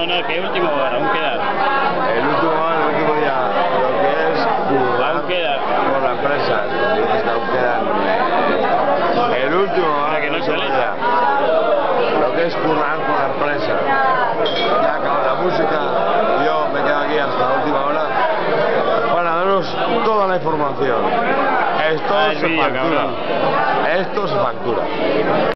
No, que último bar, aún queda. El último día, lo que es currar Aún queda. con la empresa. Dices que aún quedan. El último bar, que no el último sale. día. Lo que es currar con la empresa. Ya acaba la música, yo me quedo aquí hasta la última hora para daros toda la información. Esto se vídeo, factura. cabrón. Esto se factura.